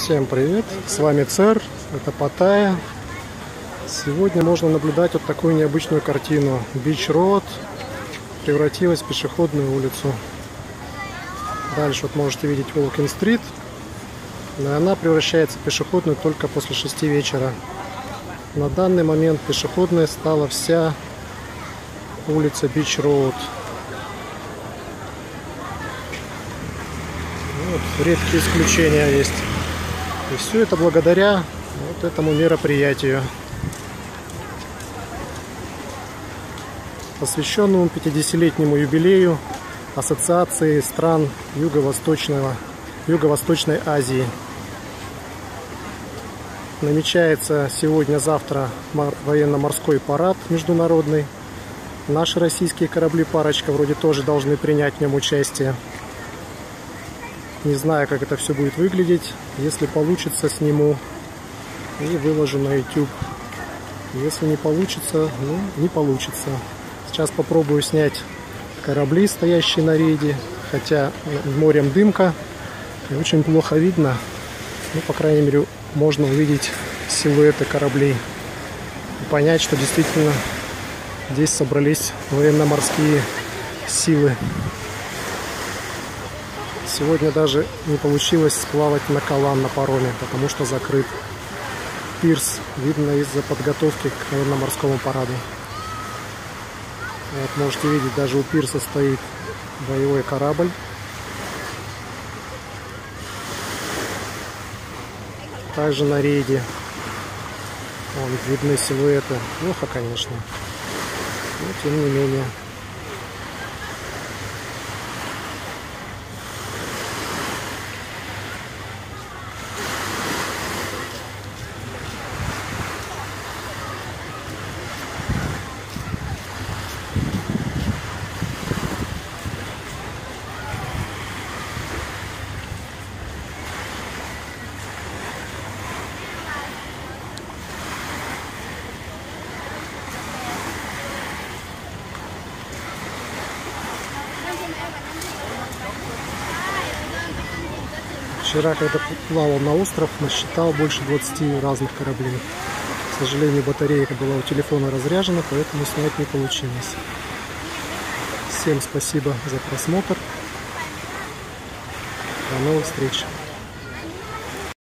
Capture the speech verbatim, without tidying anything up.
Всем привет, с вами ЦЭР, это Паттайя. Сегодня можно наблюдать вот такую необычную картину. Бич-роуд превратилась в пешеходную улицу. Дальше вот можете видеть Уолкинг-стрит, но она превращается в пешеходную только после шести вечера. На данный момент пешеходной стала вся улица Бич-роуд. Вот, редкие исключения есть. И все это благодаря вот этому мероприятию, посвященному пятидесятилетнему юбилею Ассоциации стран Юго-Восточного, Юго-Восточной Азии. Намечается сегодня-завтра военно-морской парад международный. Наши российские корабли «Парочка» вроде тоже должны принять в нем участие. Не знаю, как это все будет выглядеть. Если получится, сниму и выложу на YouTube. Если не получится, ну, не получится. Сейчас попробую снять корабли, стоящие на рейде. Хотя морем дымка и очень плохо видно. Ну, по крайней мере, можно увидеть силуэты кораблей и понять, что действительно здесь собрались военно-морские силы. Сегодня даже не получилось сплавать на Калан на пароме, потому что закрыт пирс, видно из-за подготовки к военно-морскому параду. Вот можете видеть, даже у пирса стоит боевой корабль. Также на рейде вон, видны силуэты. Плохо, конечно, но тем не менее. Вчера, когда плавал на остров, насчитал больше двадцати разных кораблей. К сожалению, батарейка была у телефона разряжена, поэтому снять не получилось. Всем спасибо за просмотр. До новых встреч!